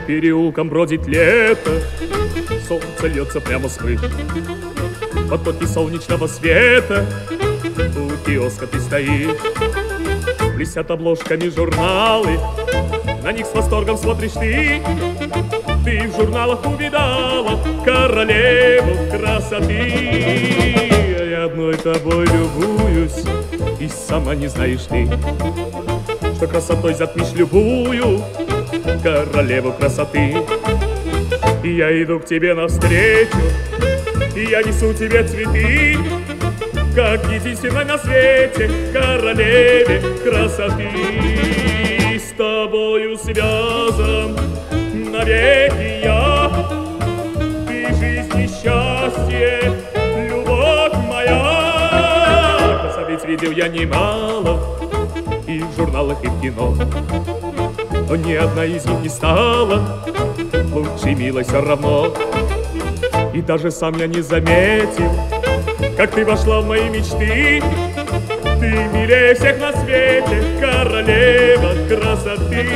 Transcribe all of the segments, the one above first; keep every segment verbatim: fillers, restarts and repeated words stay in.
переулком бродит лето, солнце льется прямо с крыш. Потоки солнечного света, у киоска ты стоишь. Блестят обложками журналы, на них с восторгом смотришь ты. Ты в журналах увидала королеву красоты. Я одной тобой любуюсь, и сама не знаешь ты, что красотой затмишь любую королеву красоты. И я иду к тебе навстречу, и я несу тебе цветы, как единственной на свете королеве красоты. С тобою связан навеки я, ты жизнь и счастье, любовь моя. Красавиц видел я немало, и в журналах, и в кино, но ни одна из них не стала лучшей, милой все равно. И даже сам я не заметил, как ты вошла в мои мечты. Ты милее всех на свете, королева красоты.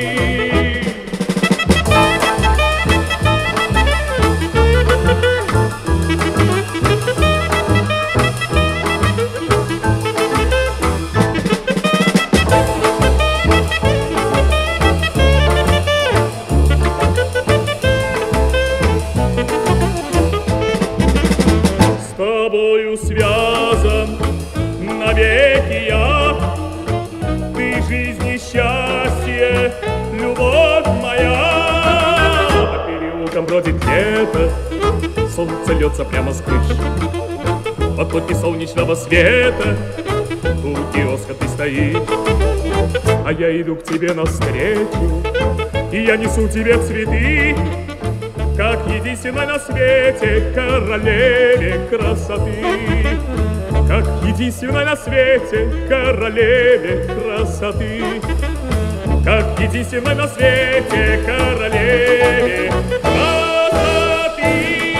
С тобою связан навеки я, ты жизнь и счастье, любовь моя. По переулкам бродит лето, солнце льется прямо с крыш. Потоки солнечного света, у киоска ты стоишь. А я иду к тебе навстречу, и я несу тебе цветы, как единственной на свете королеве красоты. Как единственной на свете королеве красоты. Как единственной на свете королеве красоты.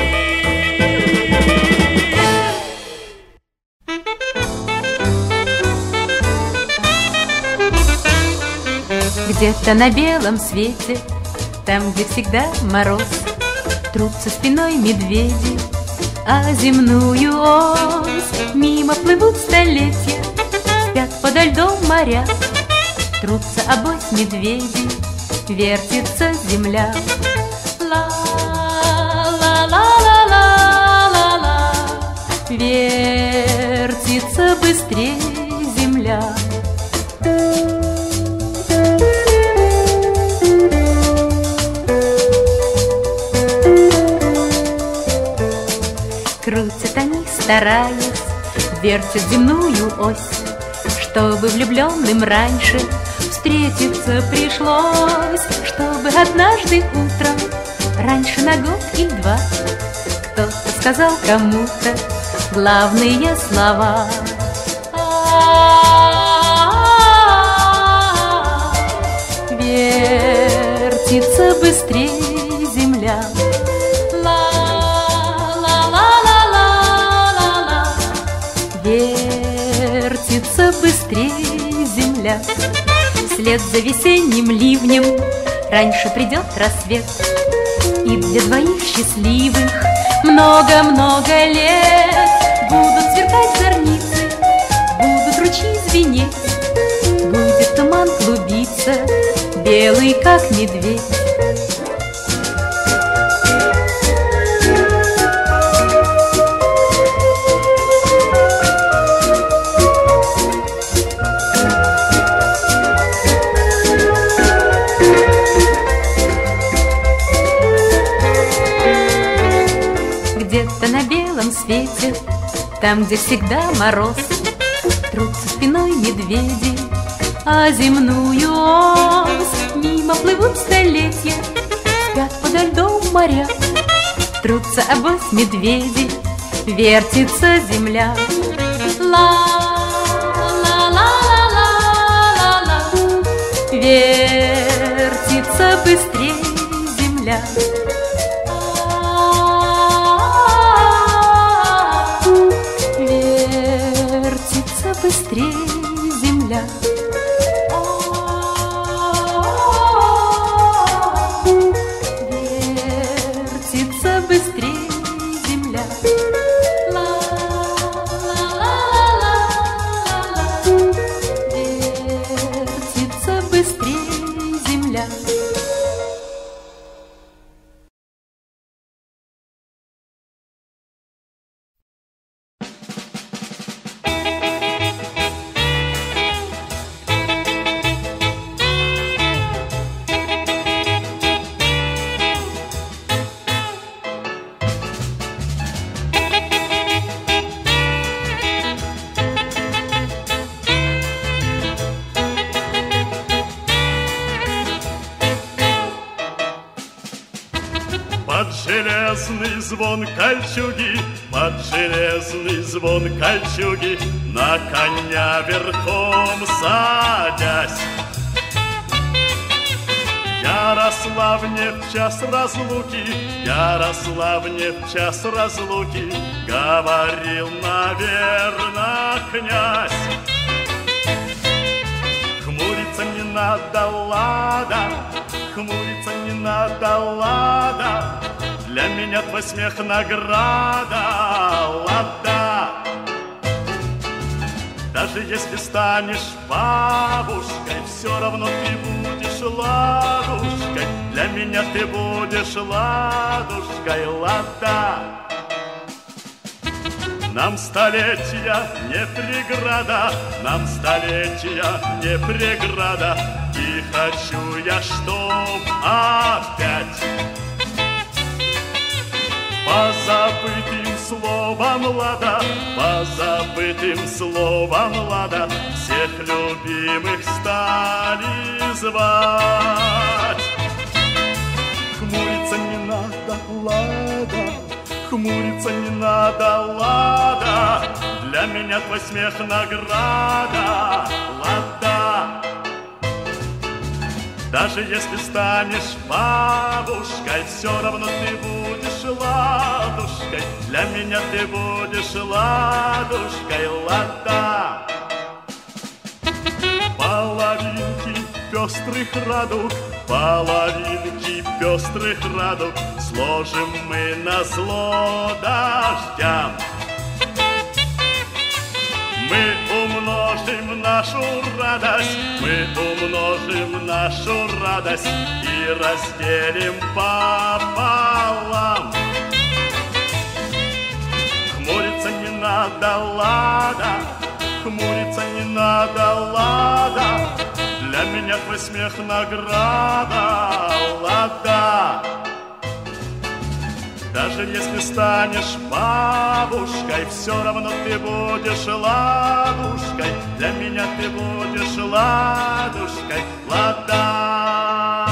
Где-то на белом свете, там, где всегда мороз, трутся спиной медведи, а земную ось мимо плывут столетия, спят подо льдом моря. Трутся обось медведи, вертится земля. Ла-ла-ла-ла-ла-ла, вертится быстрее земля. Крутят они, стараясь, вертят земную ось, чтобы влюбленным раньше встретиться пришлось, чтобы однажды утром, раньше на год или два, кто-то сказал кому-то главные слова. Вертится быстрее земля. Вертится быстрее земля. Вслед за весенним ливнем раньше придет рассвет, и для двоих счастливых много-много лет будут сверкать зорницы, будут ручьи звенеть, будет туман клубиться, белый как медведь. Где-то на белом свете, там, где всегда мороз, трутся спиной медведи, а земную ось мимо плывут столетия, спят подо льдом моря. Трутся обось медведи, вертится земля. Ла-ла-ла-ла-ла-ла, вертится быстрее земля. Быстрее земля. железный звон кольчуги, под железный звон кольчуги, на коня верхом садясь. Ярославне в час разлуки, Ярославне в час разлуки говорил, наверно, князь. Хмуриться не надо, лада, хмуриться не надо, лада, для меня твой смех награда, лада. Даже если станешь бабушкой, все равно ты будешь ладушкой, для меня ты будешь ладушкой, лада. Нам столетия не преграда, нам столетия не преграда, и хочу я, чтоб опять по забытым словам лада, по забытым словам лада, всех любимых стали звать. Хмуриться не надо, лада, хмуриться не надо, лада, для меня твой смех награда, лада. Даже если станешь бабушкой, все равно ты будешь ладушкой, для меня ты будешь ладушкой, лада. Половинки пестрых радуг, половинки пестрых радуг сложим мы назло дождям. Мы умножим нашу радость, мы умножим нашу радость и разделим пополам. Хмуриться не надо, лада, хмуриться не надо, лада, для меня твой смех награда, лада. Даже если станешь бабушкой, все равно ты будешь ладушкой, для меня ты будешь ладушкой, лада.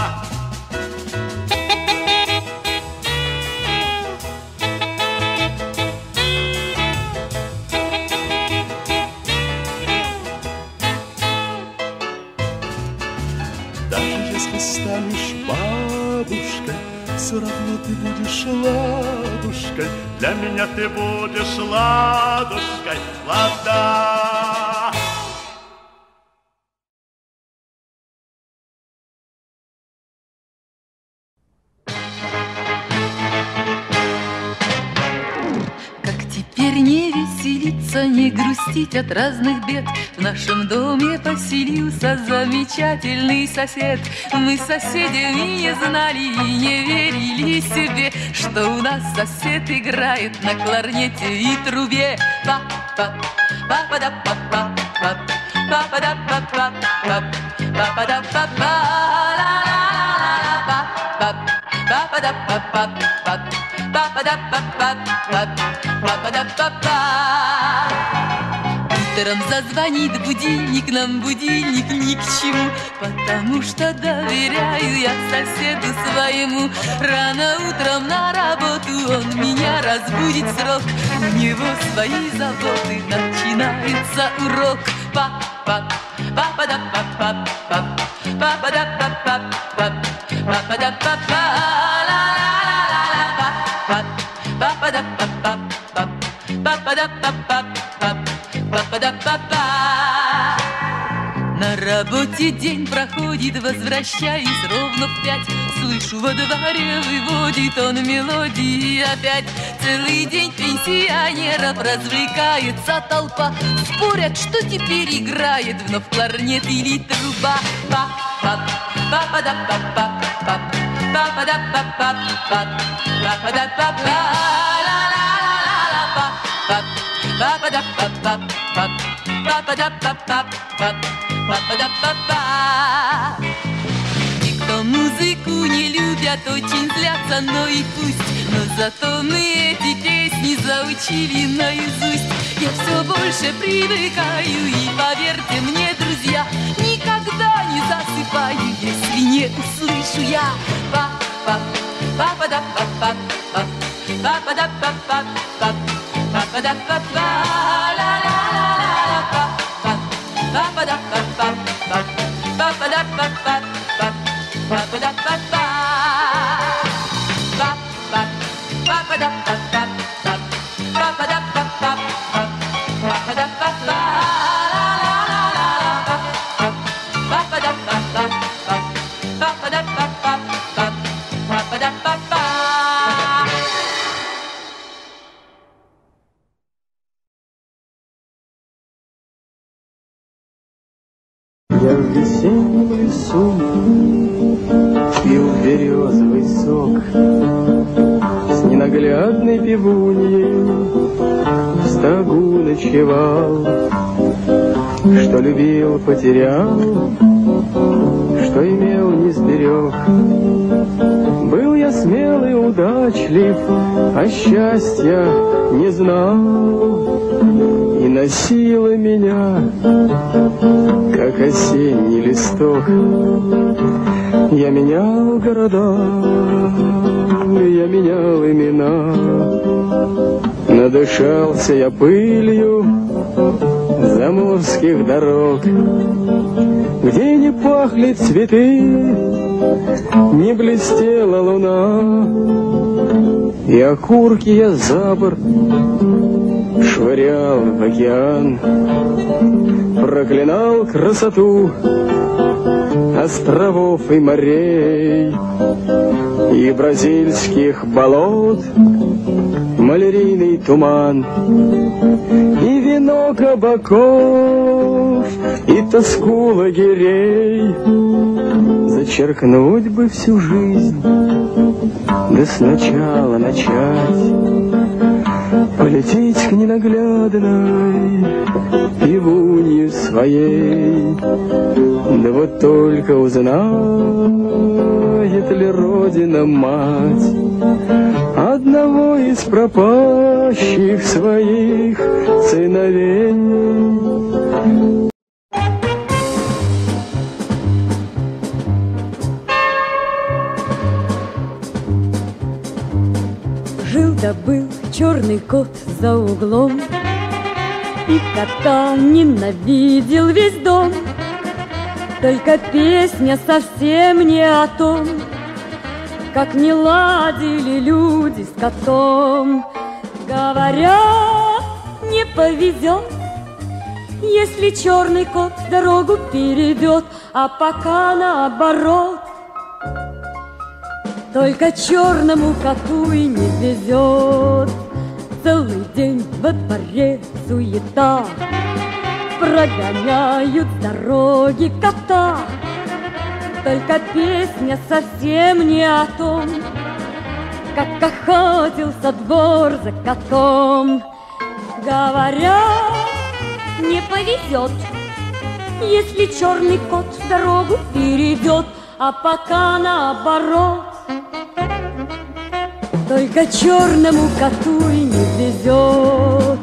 Даже если станешь бабушкой, все равно ты будешь ладушкой, для меня ты будешь ладушкой, лада. Как теперь не веселиться, не грустить от разных бед, в нашем доме поселился замечательный сосед. Мы с соседями не знали и не верили себе, что у нас сосед играет на кларнете и трубе. Па-па, па-па-да-па-па, па-па-да-па-па, па-па-да-па-па, ла-ла-ла-ла-ла, па-па-да-па-па, па-па-да-па-па, па-па-да-па-па. Утром зазвонит будильник, нам будильник ни к чему, потому что доверяю я соседу своему. Рано утром на работу он меня разбудит срок, у него свои заботы, начинается урок. Па-па, па-па-да-па-па, па-па-да-па-па, па-па-да-па-па, ла-ла-ла-ла-ла, па-па-да-па-па, па-па-да-па-па, па-па-да-па-па. На работе день проходит, возвращаюсь ровно в пять. Слышу, во дворе выводит он мелодии опять. Целый день пенсионеров развлекается толпа, спорят, что теперь играет, вновь кларнет или труба. Па-па, па-па-да-па-па, па-па-да-па-па, па-па-да-па-па, ла-ла-ла-ла-ла, па-па, па-па-да-па-па, па-па-да-па-па, па-па-да-па-па. И кто музыку не любят, очень злятся, но и пусть. Но зато мы эти песни заучили наизусть. Я все больше привыкаю, и поверьте мне, друзья, никогда не засыпаю, если не услышу я па-па, Я в весеннем лесу пил березовый сок с ненаглядной пивуньей, в стогу ночевал. Что любил, потерял, что имел, не сберег. Был я смелый, удачлив, а счастья не знал. И носило меня, как осенний листок. Я менял города, я менял имена. Надышался я пылью заморских дорог, где не пахли цветы, не блестела луна. И окурки я за борт швырял в океан, проклинал красоту островов и морей, и бразильских болот малярийный туман, и вино кабаков, и тоску лагерей. Зачеркнуть бы всю жизнь, да сначала начать, полететь к ненаглядной пивунье своей. Да вот только узнает ли Родина мать одного из пропащих своих сыновей? Жил-да был черный кот за углом, и кота ненавидел весь дом. Только песня совсем не о том, как не ладили люди с котом. Говорят, не повезет, если черный кот дорогу перейдет, а пока наоборот. Только черному коту и не везет. Целый день во дворе суета, прогоняют с дороги кота. Только песня совсем не о том, как охотился двор за котом. Говорят, не повезет, если черный кот дорогу перейдет, а пока наоборот. Только черному коту и не везет.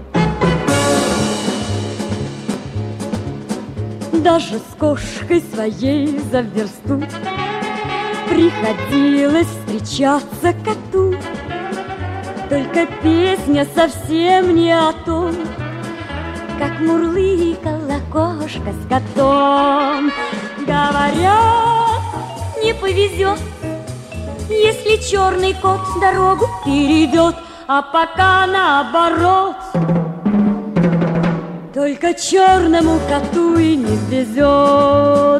Даже с кошкой своей за версту приходилось встречаться коту. Только песня совсем не о том, как мурлыкала кошка с котом. Говорят, не повезет, если черный кот дорогу перейдет, а пока наоборот. Только черному коту и не везет.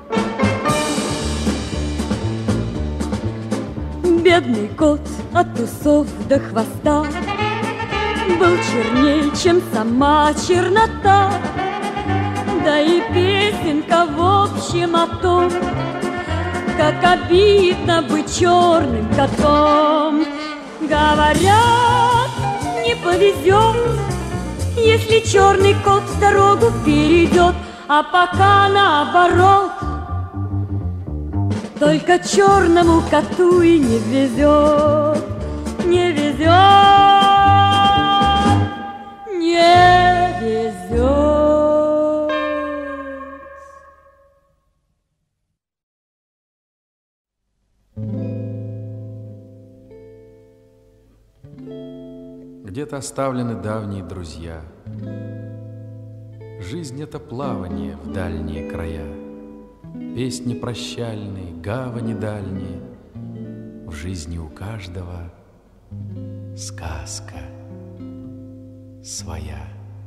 Бедный кот от усов до хвоста был черней, чем сама чернота. Да и песенка в общем о том, как обидно быть черным котом. Говорят, не повезет, если черный кот дорогу перейдет, а пока наоборот. Только черному коту и не везет, не везет, не везет. Где-то оставлены давние друзья. Жизнь — это плавание в дальние края. Песни прощальные, гавани дальние. В жизни у каждого сказка своя.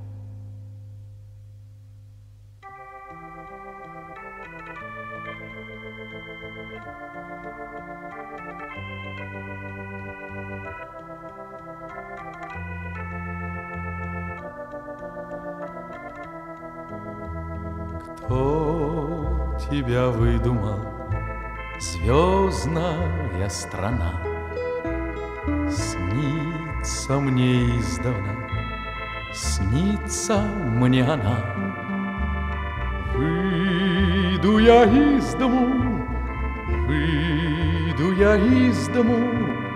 Кто тебя выдумал, звездная страна? Снится мне издавна, снится мне она. Выйду я из дому, выйду я из дому,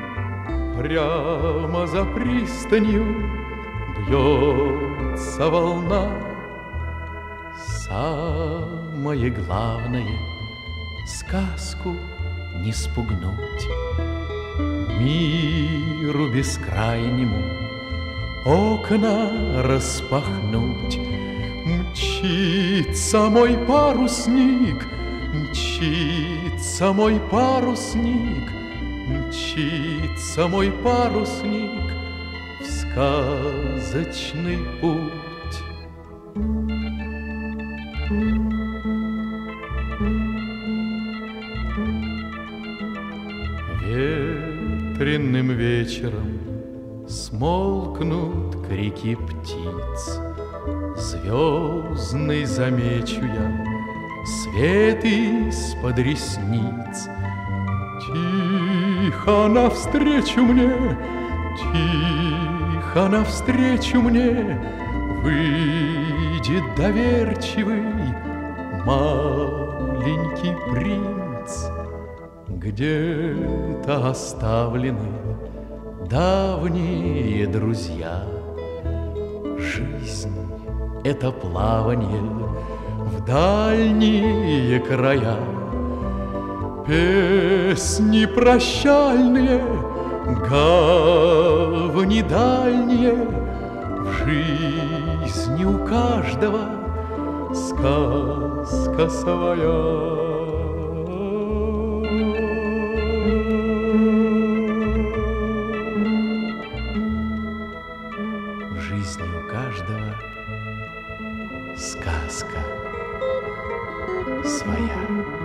прямо за пристанью бьется волна. Самое главное — сказку не спугнуть, миру бескрайнему окна распахнуть. Мчится мой парусник, мчится мой парусник, мчится мой парусник в сказочный путь. Ветреным вечером смолкнут крики птиц. Звездный замечу я свет из-под ресниц. Тихо навстречу мне, тихо навстречу мне выйдет доверчивый маленький принц. Где-то оставлены давние друзья. Жизнь — это плавание в дальние края. Песни прощальные, гавани дальние. В жизни у каждого сказка своя. Сказка своя.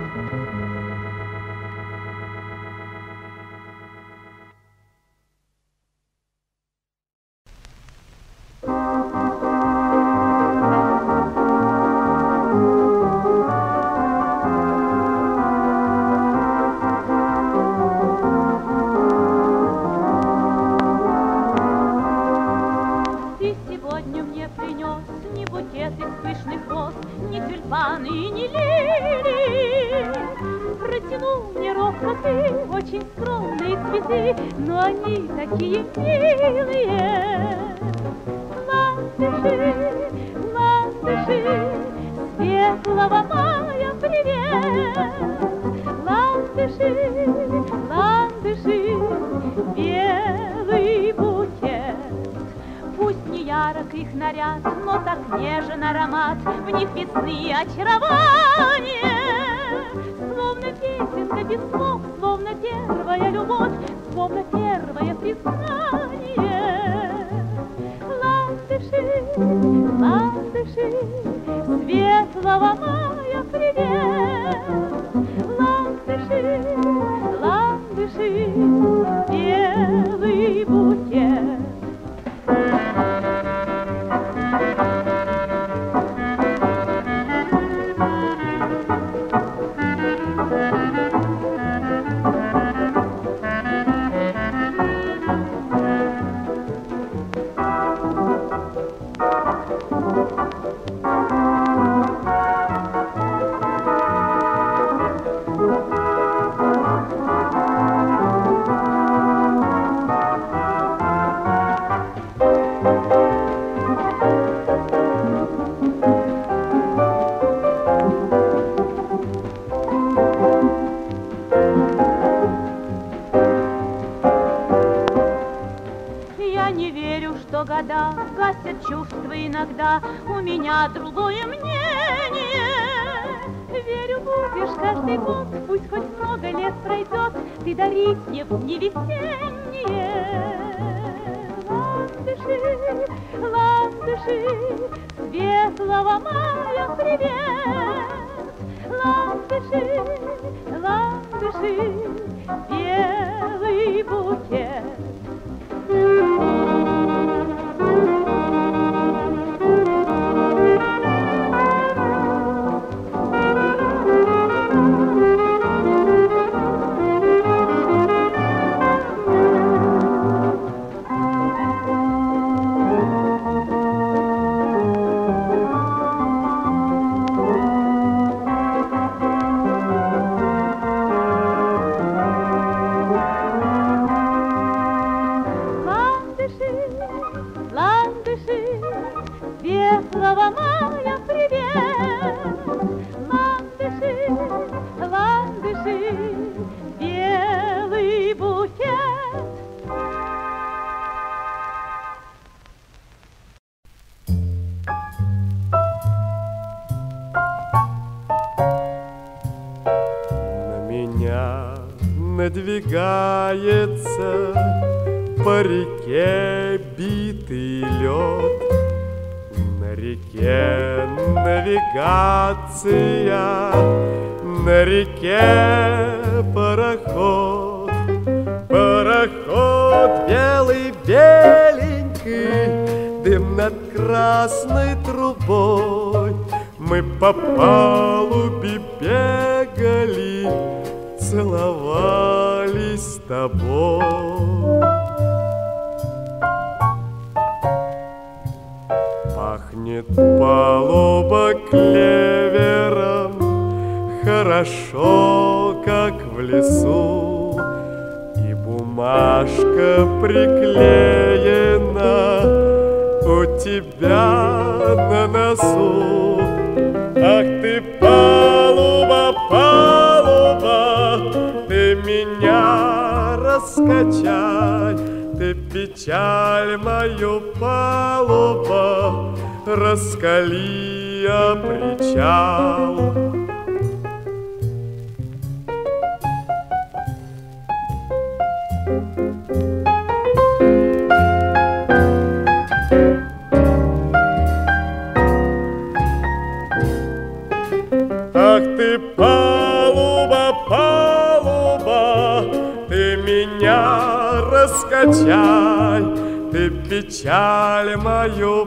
Но они такие милые. Ландыши, ландыши, светлого мая привет. Ландыши, ландыши, белый букет. Пусть не ярок их наряд, но так нежен аромат, в них весны очарование. Словно песенка без слов, словно первая любовь, словно первое признание. Ландыши, ландыши, светлого мая привет. Ландыши, ландыши, белый букет. что года гасят чувства иногда, у меня другое мнение. Верю, будешь каждый год, пусть хоть много лет пройдет, ты дарить мне в дни весенние. Ландыши, ландыши, светлого мая привет. Ландыши, ландыши, белый букет. Надвигается по реке битый лед. На реке навигация, на реке пароход. Пароход белый, беленький, дым над красной трубой. Мы по палубе бегали, целовались с тобой. Пахнет палуба клевером, хорошо, как в лесу, и бумажка приклеена у тебя на носу. Ах ты, палуба, палуба, ты меня раскачай, ты печаль мою, палуба, раскали о причал. Ах ты, палуба, палуба, ты меня раскачай, ты печаль мою,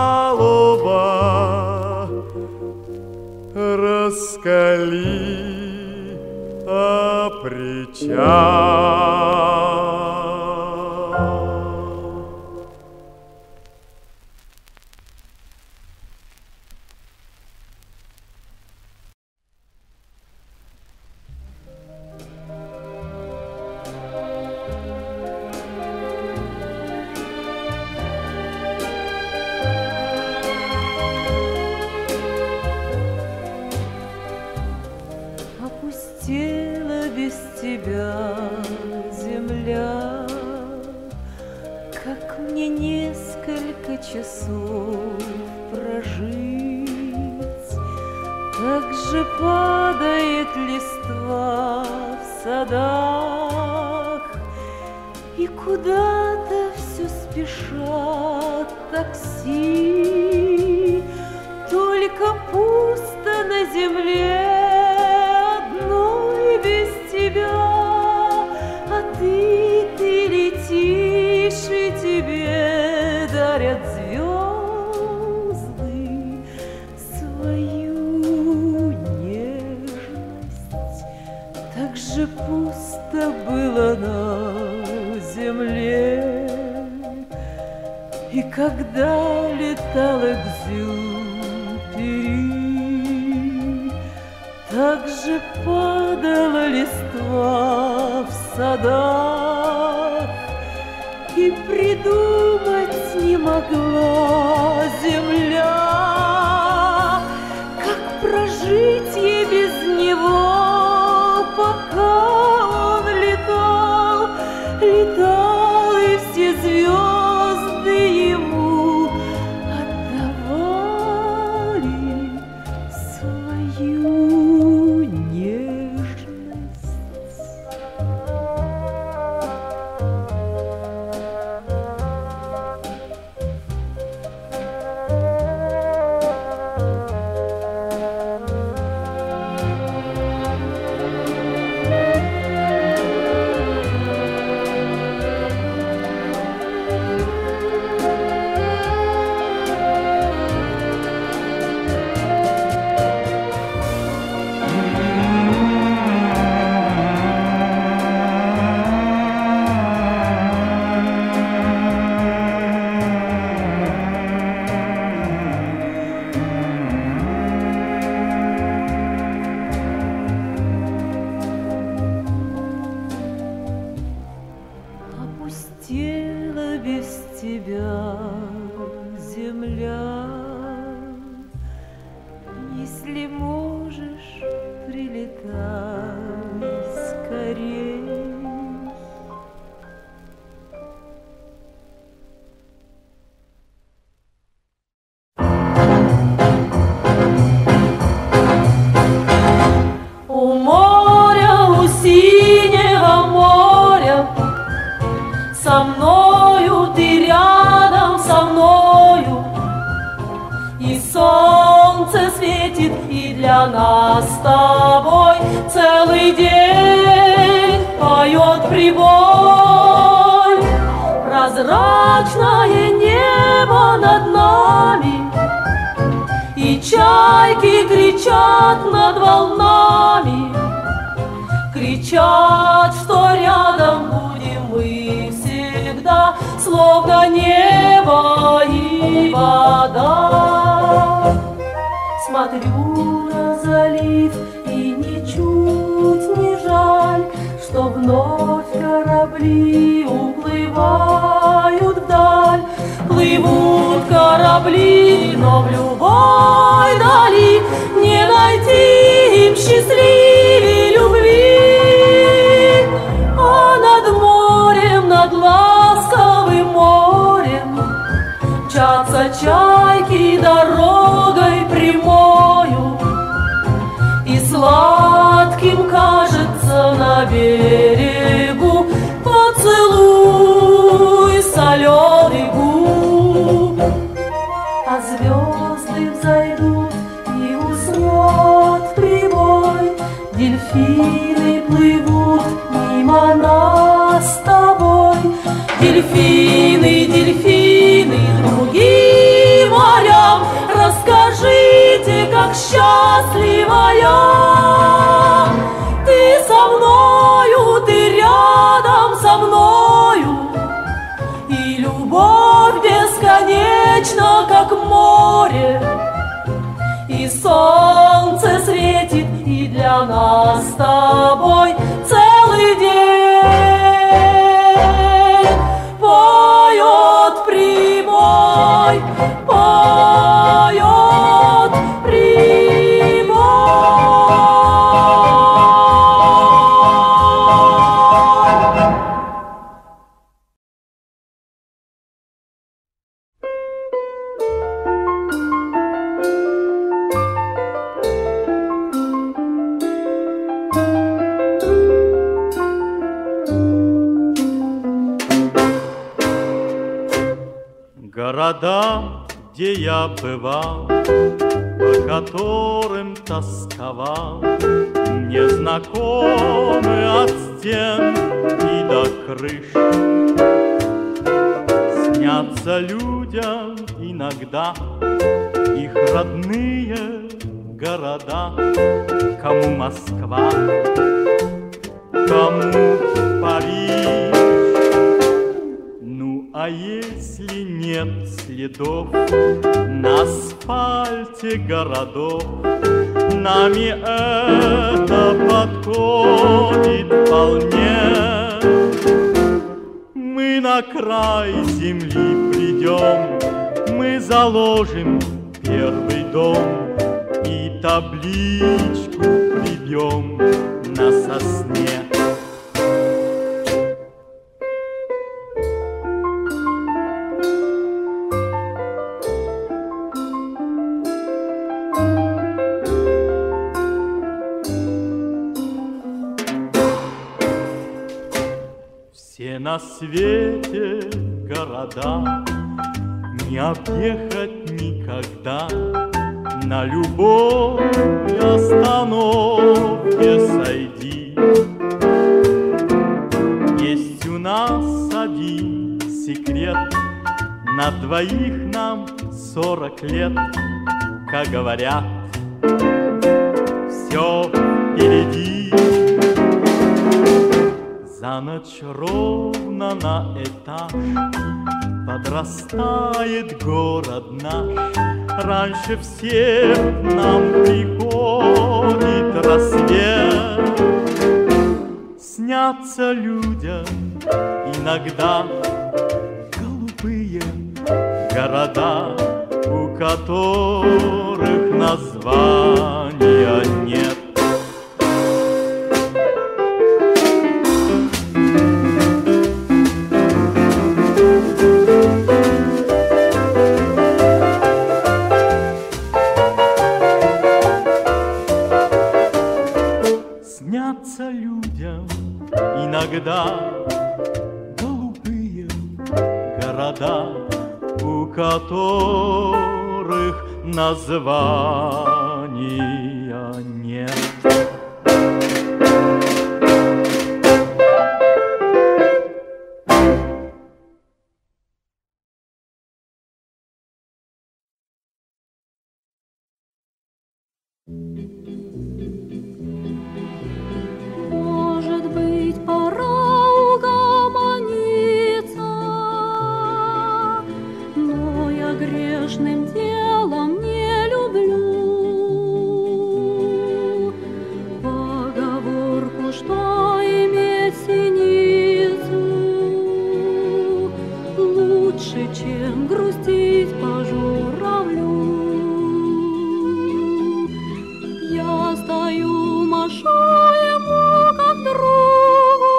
палуба, раскали о причал. Опустела без тебя земля, как мне несколько часов прожить. Так же падает листва в садах, и куда-то все спешат такси. Только пусто на земле без тебя, а ты, ты летишь, и тебе дарят звезды свою нежность. Так же пусто было на земле, и когда летал Экзюпери, так же падала листва в садах, и придумать не могла земля, как прожить ей без него, пока он летал, летал, и все звезды ему твою нежность. Опустела без тебя земля. Если можешь, прилетай скорей. У моря, у синего моря, со мною ты рядом со мною, и солнце светит, и для нас с тобой целый день поет прибой. Прозрачное небо над нами, и чайки кричат над волнами, кричат, что рядом будем мы всегда, словно небо и вода. Смотрю на залив, и ничуть не жаль, что вновь корабли уплывают вдаль. Плывут корабли, но в любой дали не найти им счастливей любви. А над морем, над ласковым морем мчатся чайки дорогой прямою, и сладким кажется на берегу поцелуй соленый губ. А звезды взойдут, и уснет прибой, дельфины плывут мимо нас с тобой. Дельфины, дельфины, другим морям, расскажите, как счастлива я. Ты со мною, ты рядом со мною, и любовь бесконечна, как море, и солнце светит, и для нас с тобой целый день поет прибой, поет прибой. Города, где я бывал, по которым тосковал, мне знакомы от стен и до крыш. Снятся людям иногда их родные города, кому Москва, кому Париж. Ну, а если нет следов на асфальте городов, нами это подходит вполне. Мы на край земли придем, мы заложим первый дом и табличку прибьем на сосне. Все на свете города не объехать никогда, на любой остановке сойди. Есть у нас один секрет, на двоих нам сорок лет, как говорят, все впереди. За ночь ровно на этаж подрастает город наш. Раньше всех нам приходит рассвет. Снятся людям иногда голубые города, у которых названия нет. Снятся людям иногда голубые города, у которых названия нет. Может быть, пора угомониться, но я грешным делом не люблю поговорку, что иметь синицу лучше, чем грустить по журавлю. Я стою, машу ему как другу,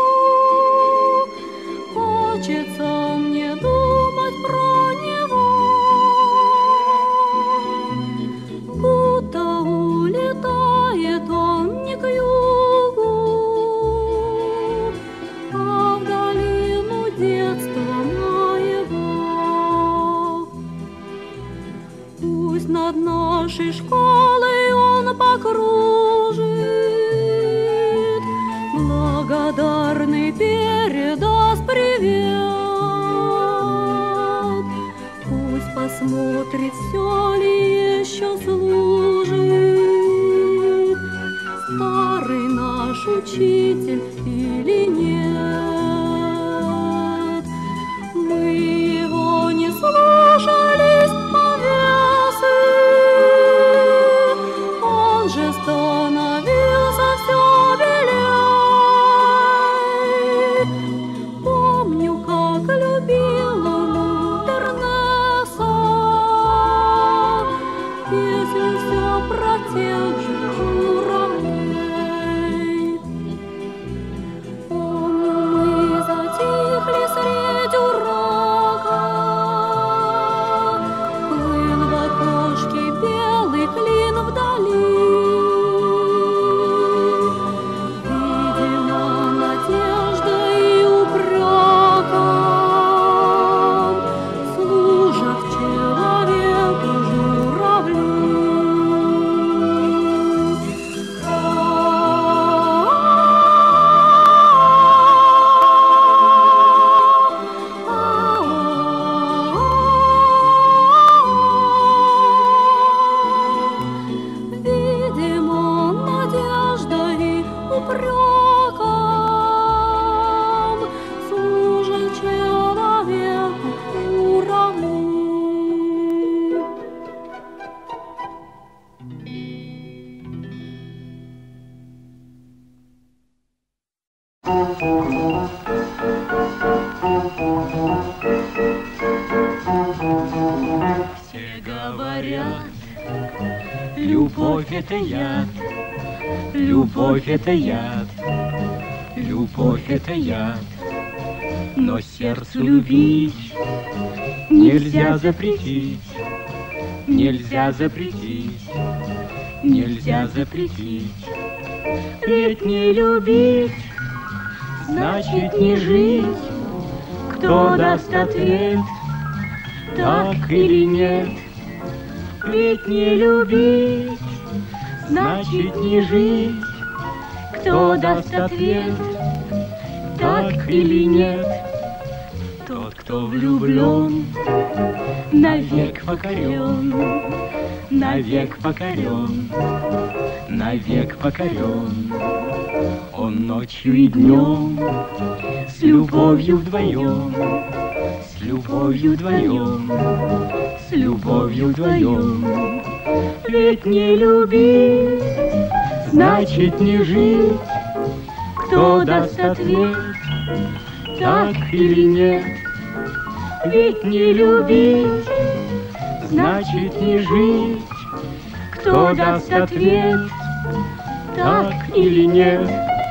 хочется мне думать про него, будто улетает он не к югу, а в долину детства моего. Пусть над нашей школой он покружит, благодарный передаст привет. Пусть посмотрит, все ли еще служит старый наш учитель или нет. Мы его не слушались повесы, он же становился все белей. Помню, как любил он Лутернеса, песню все про тех же журавлей. Помню, мы затихли средь урака, плыл в окошке белый клин вдали. Видимо, надеждой и упреком служат человеку журавли. Видимо, надеждой и упреком служат человеку журавли. Все говорят, любовь это яд, любовь это яд, любовь это яд. Но сердцу любить нельзя запретить, нельзя запретить, нельзя запретить. Ведь не любить значит не жить. Кто даст ответ, так или нет? Ведь не любить, значит не жить. Кто даст ответ, так или нет? Тот, кто влюблен, навек покорен, навек покорен, навек покорен. Он ночью и днем с любовью вдвоем, с любовью вдвоем, с любовью вдвоем. Ведь не любить, значит не жить. Кто даст ответ, так или нет? Ведь не любить, значит не жить. Кто даст ответ, так или нет?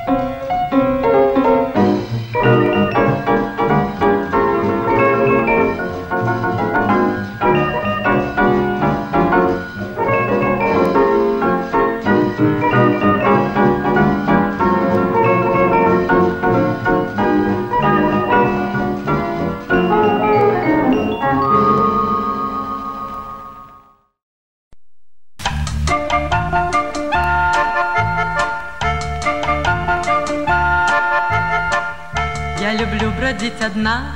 Одна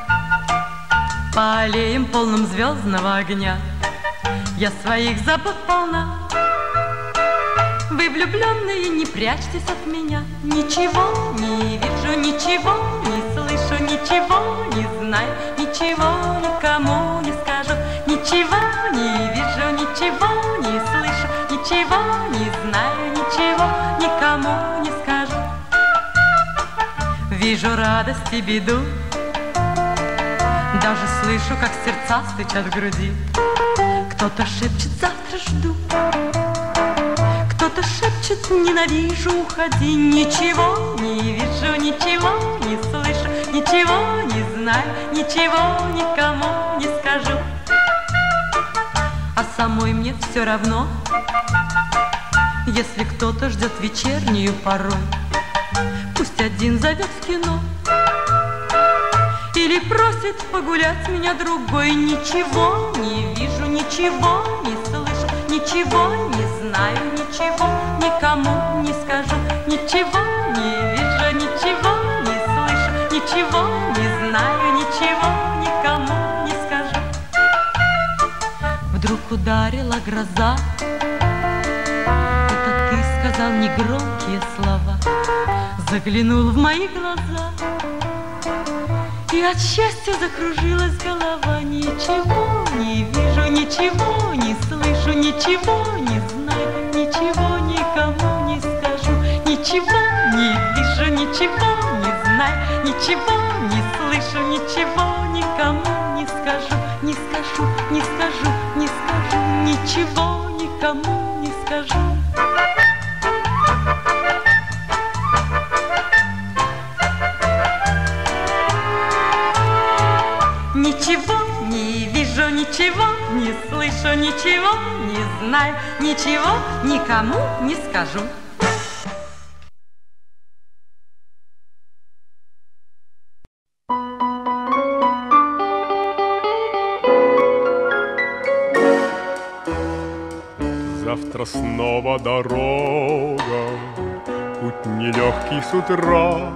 по аллеям, полным звездного огня. Я своих забот полна. Вы, влюбленные, не прячьтесь от меня. Ничего не вижу, ничего не слышу, ничего не знаю, ничего никому не скажу. Ничего не вижу, ничего не слышу, ничего не знаю, ничего никому не скажу. Вижу радость и беду, даже слышу, как сердца стучат в груди. Кто-то шепчет: завтра жду. Кто-то шепчет: ненавижу, уходи. Ничего не вижу, ничего не слышу, ничего не знаю, ничего никому не скажу. А самой мне все равно, если кто-то ждет вечернюю порой. Пусть один зовет в кино или просит погулять меня другой. Ничего не вижу, ничего не слышу, ничего не знаю, ничего никому не скажу. Ничего не вижу, ничего не слышу, ничего не знаю, ничего никому не скажу. Вдруг ударила гроза, это ты сказал негромкие слова, заглянул в мои глаза, и от счастья закружилась голова. Ничего не вижу, ничего не слышу, ничего не знаю, ничего никому не скажу. Ничего не вижу, ничего не знаю, ничего не слышу, ничего никому не скажу. Не скажу, не скажу, не скажу, ничего никому не скажу. Ничего не вижу, ничего не слышу, ничего не знаю, ничего никому не скажу. Завтра снова дорога, путь нелегкий с утра.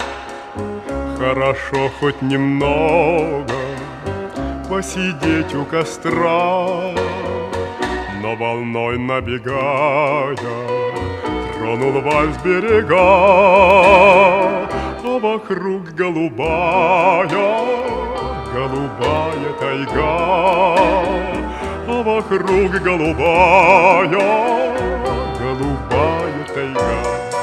Хорошо хоть немного посидеть у костра, но волной набегая тронул вальс берега, а вокруг голубая, голубая тайга, а вокруг голубая, голубая тайга.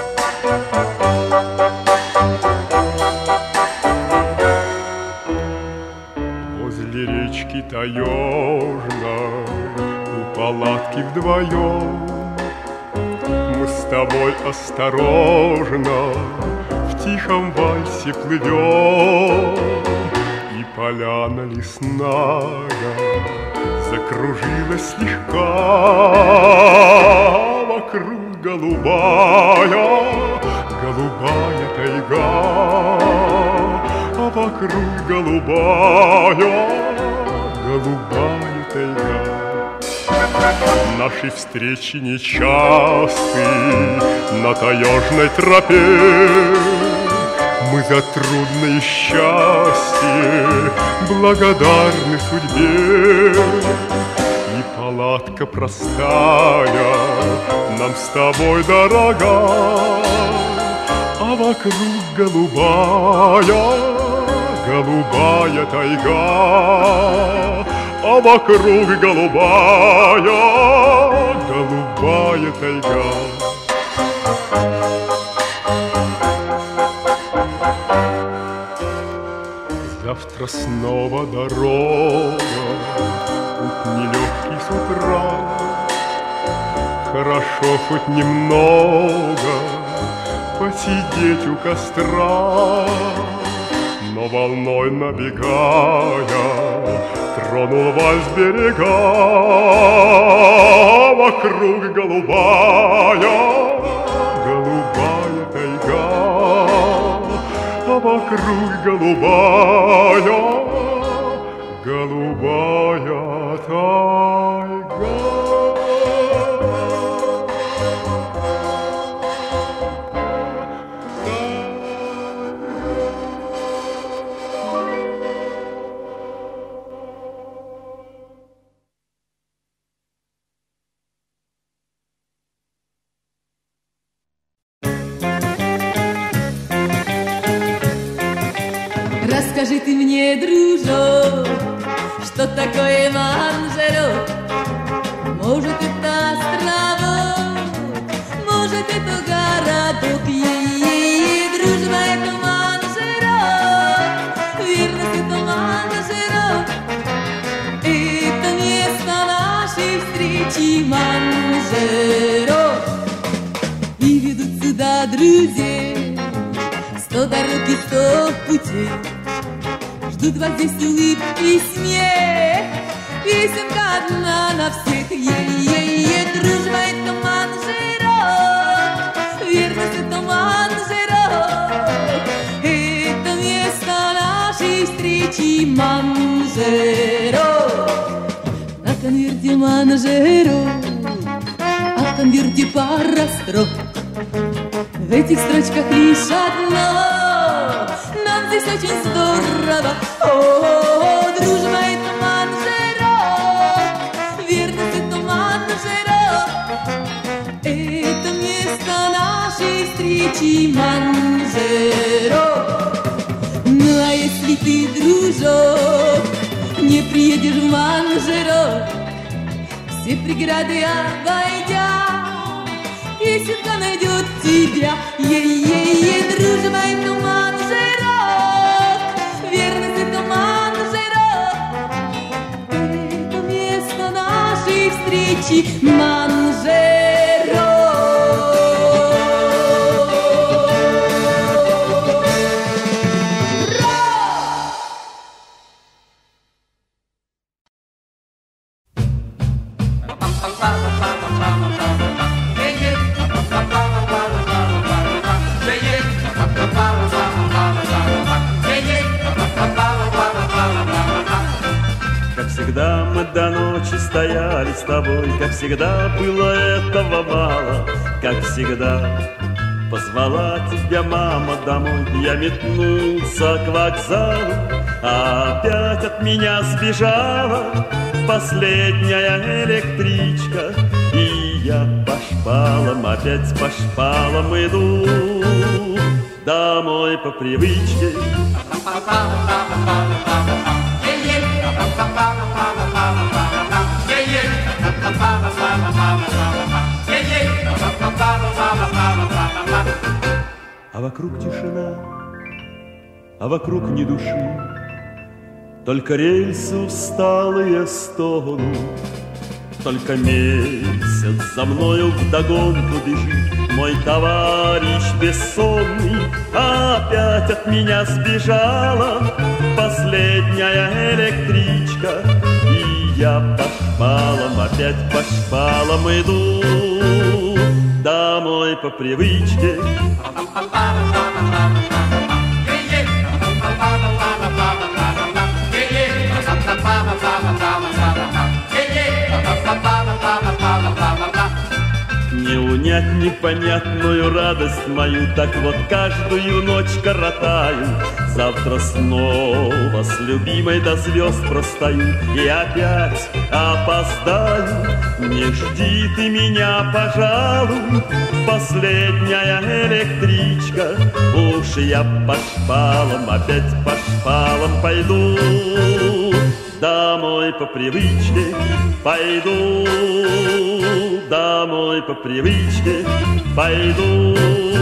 Возле речки таежно, у палатки вдвоем, мы с тобой осторожно в тихом вальсе плывем, и поляна лесная закружилась слегка, вокруг голубая, голубая тайга, а вокруг голубая, голубая тайга. Наши встречи нечасты на таежной тропе, мы за трудное счастье благодарны судьбе. И палатка простая нам с тобой дорога, а вокруг голубая, голубая тайга, а вокруг голубая, голубая тайга. Завтра снова дорога, путь нелегкий с утра. Хорошо хоть немного посидеть у костра, но волной набегая тронул вальс берега, вокруг голубая, голубая тайга, а вокруг голубая, голубая тайга. Расскажи ты мне, дружок, что такое манжерок? Может, это островок, может, это городок. Е-е-е, дружба, это манжерок, верность, это манжерок. Это место нашей встречи, манжерок. И ведут сюда друзей сто дорог и сто путей. Ждут вас здесь улыбки и смех, песенка одна на всех. Е-е-е, дружба, это манжерок, верность, это манжерок. Это место нашей встречи, манжерок. На конверте манжерок, а в конверте пара строк. В этих строчках лишь одно: нам здесь очень здорово. О, дружба, это манжерок, верность, это манжерок. Это место нашей встречи, манжерок. Ну а если ты, дружок, не приедешь в манжерок, все преграды обойдя, песенка найдет тебя. Е-е-е, дружба, это манжерок, верность, это манжерок. Это место нашей встречи, манжерок. Всегда мы до ночи стояли с тобой, как всегда было этого мало, как всегда позвала тебя мама домой. Я метнулся к вокзалу, а опять от меня сбежала последняя электричка. И я по шпалам, опять по шпалам иду домой по привычке. А вокруг тишина, а вокруг ни души, только рельсы усталые стонут, только месяц за мною вдогонку бежит мой товарищ бессонный. Опять от меня сбежала последняя электричка, и я по шпалам, опять по шпалам иду домой по привычке. Не унять непонятную радость мою, так вот каждую ночь коротаю. Завтра снова с любимой до звезд простою и опять опоздаю. Не жди ты меня, пожалуй, последняя электричка. Уж я по шпалам, опять по шпалам пойду. Домой по привычке пойду, домой по привычке пойду.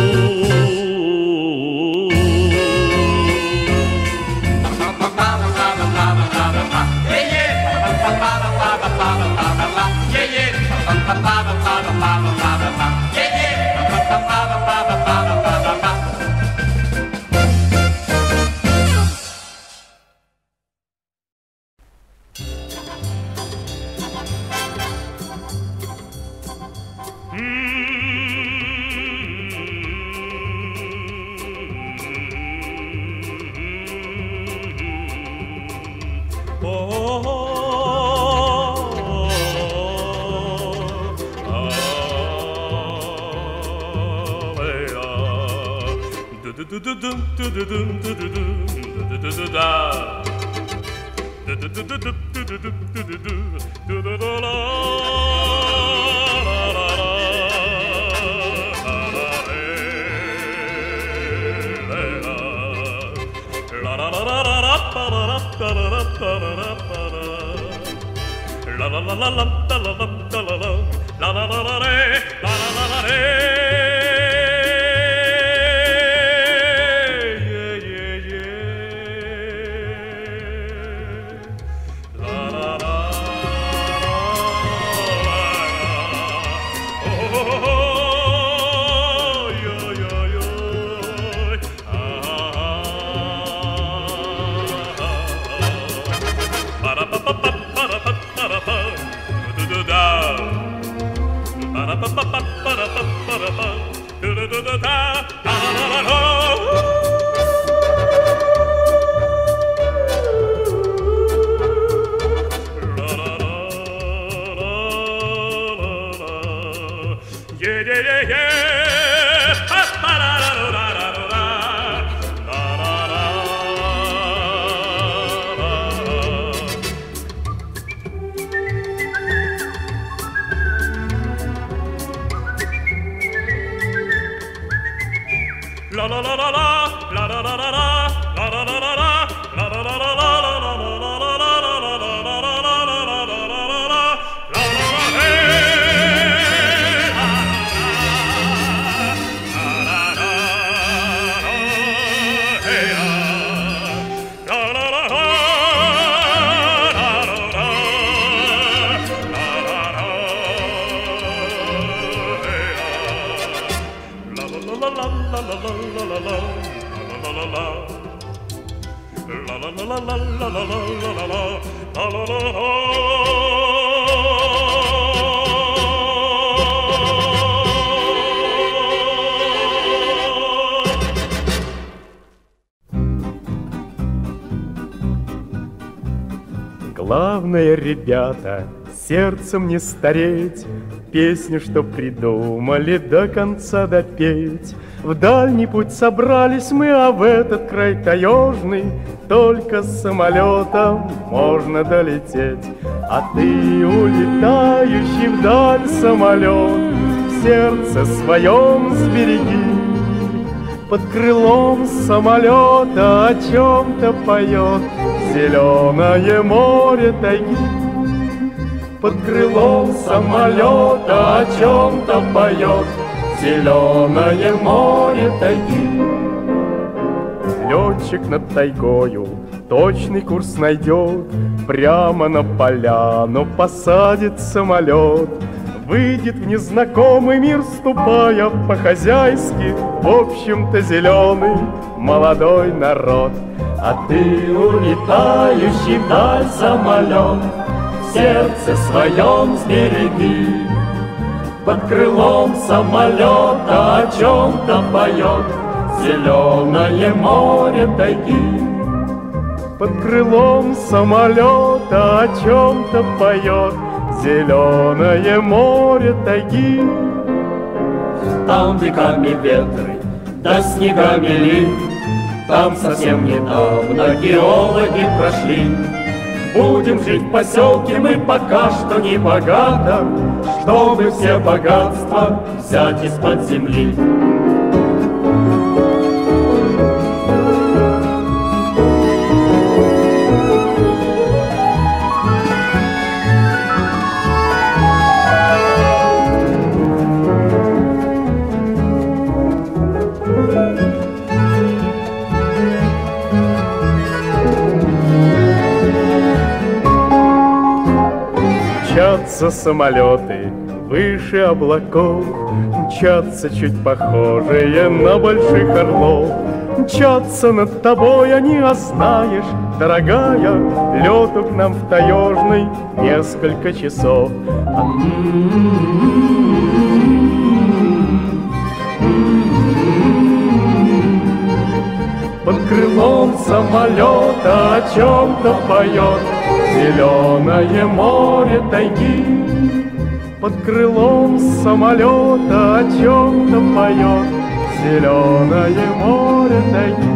Главное, ребята, сердцем не стареть, песню, что придумали, до конца допеть. В дальний путь собрались мы, а в этот край таежный только с самолетом можно долететь. А ты, улетающий вдаль самолет, в сердце своем сбереги. Под крылом самолета о чем-то поет зеленое море тайги. Под крылом самолета о чем-то поет зеленое море тайги. Летчик над тайгою точный курс найдет, прямо на поляну посадит самолет. Выйдет в незнакомый мир, ступая по-хозяйски, в общем-то зеленый молодой народ. А ты, улетающий вдаль самолет, в сердце своем сбереги. Под крылом самолета о чем-то поет зеленое море тайги. Под крылом самолета о чем-то поет зеленое море тайги. Там веками ветры, да снегами лин, там совсем недавно геологи прошли. Будем жить в поселке мы пока что не богато, чтобы все богатства взять из-под земли. Мчатся самолеты выше облаков, мчатся чуть похожие на больших орлов. Мчатся над тобой они, а знаешь, дорогая, лету к нам в таежный несколько часов. Под крылом самолета о чем-то поет зеленое море тайги. Под крылом самолета о чем-то поет зеленое море тайги.